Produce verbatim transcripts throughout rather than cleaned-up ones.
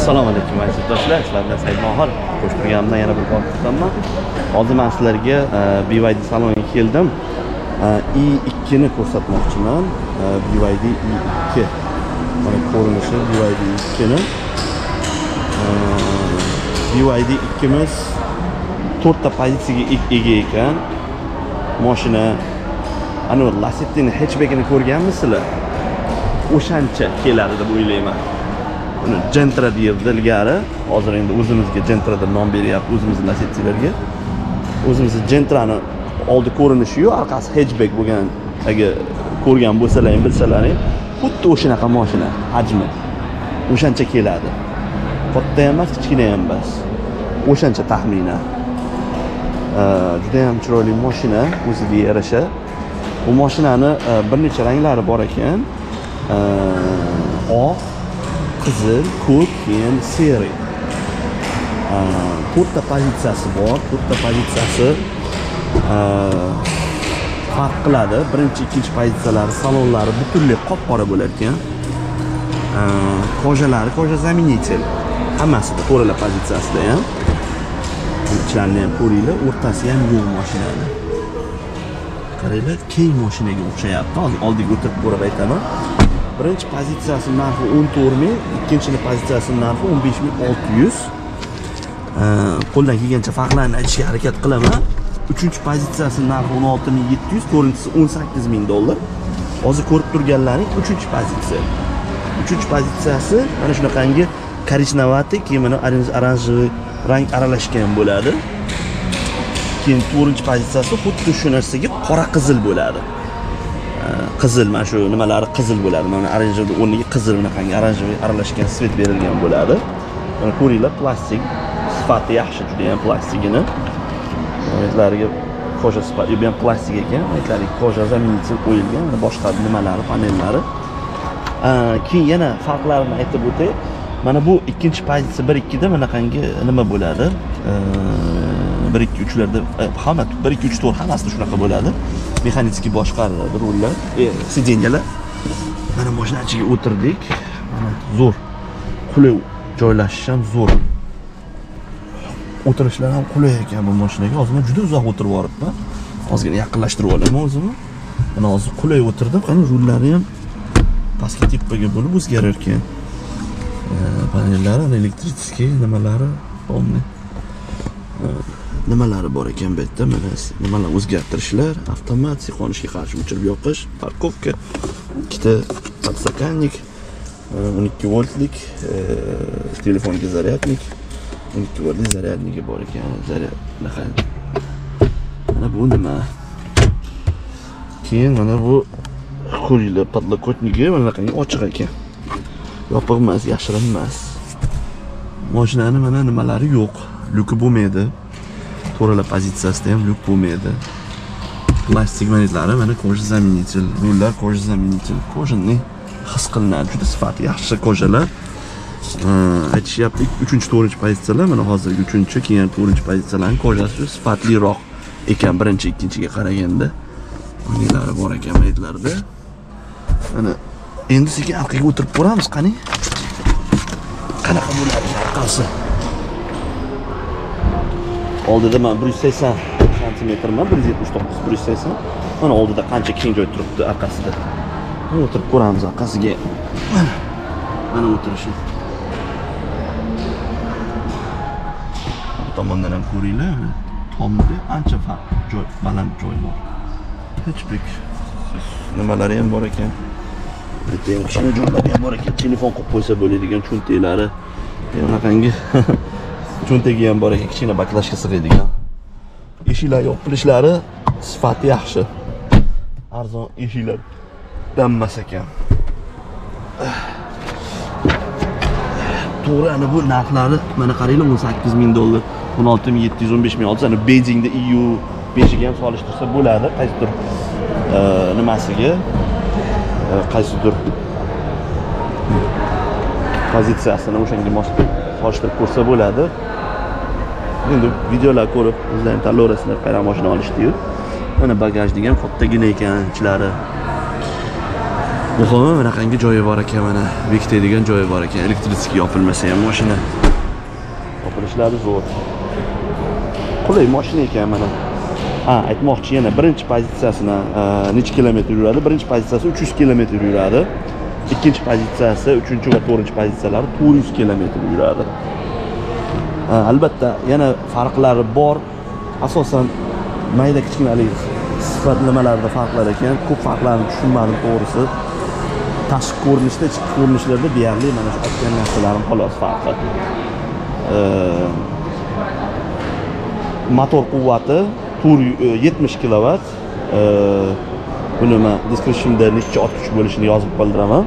Assalomu alaykum aziz do'stlar, sizlar bilan Said Mohir. Xush turganimdan yana bir bor xursandman. Hozir men sizlarga B Y D saloniga keldim. i ikki ni ko'rsatmoqchiman. B Y D i ikki. Mana ko'rinishi B Y D i ikki ni. B Y D ikkimiz to'rtta pozitsiyaga ega ekan. Mashina ana Lassetti'ni hatchbackini ko'rganmisizlar? O'shancha keladi deb o'ylayman. Buni Gentra deyildi ilgari. Hozir endi o'zimizga Gentra deb nom beryapti, o'zimizning Lassetti'larga. O'zimizning Gentrani oldi ko'rinishi-yu, orqasi hatchback bo'lgan, agar ko'rgan bo'lsalaring, bilsalaring, xuddi o'shanaqa mashina, hajmi. O'shancha keladi. Katta ham emas, kichkina ham emas. O'shancha taxminan. Juda ham chiroyli mashina, o'ziga yarasha. Bu mashinani bir necha ranglari bor ekan. Oq, qizil, ko'k, keyin seri. To'rtta pozitsiyasi bor. To'rtta pozitsiyasi farq qiladi. Birinchi, ikkinchi pozitsiyalari, salonlari butunlay qop-qora bo'lar ekan. Kojalari, koja zaminитель. Hammasida to'rala pozitsiyasida ham. Ichlarini ham ko'ringlar, o'rtasi ham yo'q mashinani. Qaranglar, keng mashinaga o'xshayapti. Hozir oldiga o'tirib ko'rib aytaman. Birinchi pozitsiyasi narxi o'n to'rt ming, ikkinchi pozitsiyasi narxi o'n besh ming olti yuz. Qo'ldan kelgancha farqlarni aytishga harakat qilaman. Uchinchi pozitsiyasi narxi o'n olti ming yetti yuz, to'rtinchisi o'n sakkiz ming dollar. Hozir ko'rib turganlaring uchinchi pozitsiya. Uchinchi pozitsiyasi mana shunaqangi korичневатый, keyin mana oranjiy rang aralashgan bo'ladi. Keyin to'rtinchi pozitsiyasi xuddi shu narsaga qora qizil bo'ladi. Qizil, mana shu nimalari qizil bo'ladi. Mana oranjiy o'rniga qizil bunaqangi oranjiy aralashgan svet berilgan bo'ladi. Mana ko'ringlar, plastik sifati yaxshi, juda ham plastigini. Aytlariga koja sifati ham plastik ekan. Aytlariga koja zaminitelь qo'yilgan. Mana boshqa nimalari, panellari. Keyin yana farqlarini aytib o'tay. Mana bu ikkinchi pozitsiya bir ikki da bunaqangi nima bo'ladi? bir ikki uch larda hamma bir ikki uch to'rt hammasida shunaqa bo'ladi. Mexanический boshqariladi rullar, e, sidenyalar. Mana mashina ichiga o'tirdik. Mana zo'r. Qulay joylashish ham zo'r. O'tirishlar ham qulay ekan bu mashinaga. Hozir men juda uzoq o'tirib yoribman. Hozirgina yaqinlashtirib olaman o'zimni. Mana hozir qulay o'tirdim. Qani rullari ham pastki teppaga bo'lib o'zgarar ekan. Panellari, elektriskiy nimalari, omni. Nimalari bor ekan bu yerda, mana nimalar o'zgartirishlar, avtomat, siqonishga qarshi o'chirib yoqish, parkovka, ikkita podstakannik, o'n ikki voltlik telefonga zaryadnik, o'n ikki voltlik zaryadniki bor ekan, zaryad. Mana bu nima? Keyin mana bu qo'llar podlokotnigi mana qanday ochiq ekan. Yopiq emas, yashirin emas. Mashinani mana nimalari yo'q. Lyuki bo'lmaydi. To'rala pozitsiyasida ham lyuk bo'lmaydi. Plastik manetlari mana koja zaminitelь, rullar koja zaminitelь. Kojani his qilinadi, juda sifati yaxshi kojalar. Aytishyapti, uchinchi, to'rtinchi pozitsiyalar, mana hozirgi uchinchi, keyin to'rtinchi pozitsiyalarning kojasi sifatliroq ekan birinchi, ikkinchiga qaraganda. Bunilari bor ekan maynetlarda. Mana endi sekin orqaga o'tirib ko'ramiz, qani? Qanaqa bo'ladi orqasi? Oldida men bir yuz sakson santimetrman, bir yuz yetmish to'qqiz, bir yuz sakson. Mana oldida qancha keng joy turibdi orqasida. Mana o'tirib ko'ramiz orqasiga. Mana o'tirishi. Bu tomondan ham ko'ringlar. Tomda ancha farq joy, baland joy bor. Hatchback nimalari ham bor ekan. Bitta ham kichkina joylari ham bor ekan. Telefon qo'yib qo'ysa bo'ladigan cho'ntaklari. Bunaqangi cho'ntagi ham bor ekan, kichkina baklashga sig'adigan. Eshiklar yopilishlari sifati yaxshi. Arzon eshiklar dammas ekan. To'g'ri, ana bu narxlari mana qaranglar, o'n sakkiz ming dollar, o'n olti ming yetti yuz, o'n besh ming olti yuz. Ana Beijingda i u beshiga ham solishtirsa bo'ladi, qaysidir nimasiga, qaysidir pozitsiyasini o'shanga mos solishtirib ko'rsa bo'ladi. Endi videolar ko'rib, o'zlaring tanlayverasizlar, qayerdan mashina olishdi-yu. Mana bagajning ham kattagina ekan, ichlari. Muhimi bunaqangi joyi bor ekan, mana bekitadigan joyi bor ekan. Elektritskiy yopilmasa ham mashina. Yopilishlari zo'r. Qulay mashina ekan mana. Ha, aytmoqchi yana birinchi pozitsiyasini necha kilometr yuradi? Birinchi pozitsiyasi uch yuz kilometr yuradi. Ikkinchi pozitsiyasi, uchinchi va to'rtinchi pozitsiyalari to'rt yuz kilometr yuradi. Albatta, yana farqlari bor. Asosan mayda kichkinalik sifat nimalarida farqlar ekan, ko'p farqlarni tushunmadim to'g'risi. Tashqi ko'rinishda, ichki ko'rinishlarda deyarli mana shu aytgan narsalarim xolos farqi. Motor quvvati yetmish kilovat. Buni men descriptionda necha ot kuch bo'lishini yozib qoldiraman.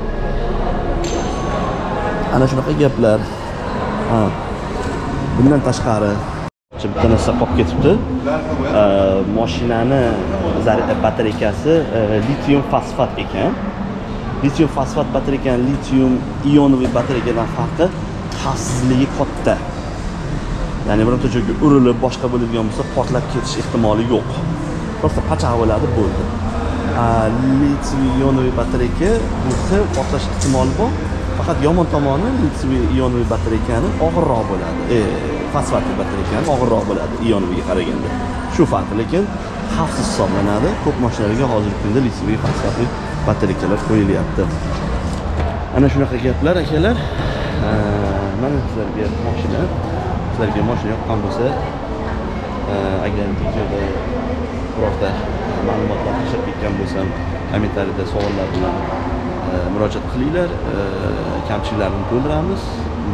Ana shunaqa gaplar. Ha. Bundan tashqari bitta narsa qolib ketibdi. Mashinani batareykasi litium fosfat ekan. Litium fosfat batareykan litium ionoviy batareykadan farqi xavfsizligi katta. Ya'ni bironta joyga urilib boshqa bo'ladigan bo'lsa portlab ketish ehtimoli yo'q. Prosta pachaq bo'ladi, bo'ldi. Litium ionoviy batareyka bo'lsa portlash ehtimoli bor. Faqat yomon tomoni litium ionoviy batareykani og'irroq bo'ladi. E, fosfatli batareykani og'irroq bo'ladi ionoviyga qaraganda. Shu farqi, lekin xavfsiz hisoblanadi. Ko'p mashinalarga hozirgi kunda litium fosfatli batareykalar qo'yilyapti. Ana shunaqa gaplar akalar. Mana sizlarga mashina, sizlarga mashina yoqqan bo'lsa, agar videoda birorta ma'lumotlar tashlab ketgan bo'lsam, kommentariyada savollar bilan murojaat qilinglar. Kamchiliklarni to'ldiramiz.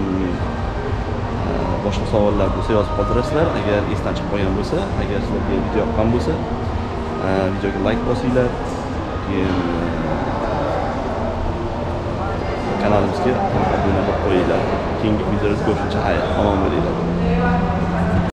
Boshqa savollar bo'lsa yozib qoldirasizlar. Agar esdan chiqib qolgan bo'lsa, agar sizlarga video yoqqan bo'lsa, videoga like bosinglar. Keyin kanalimizga obuna bo'lib qo'yinglar. Keyingi videoda ko'rishguncha xayr, omon bo'linglar.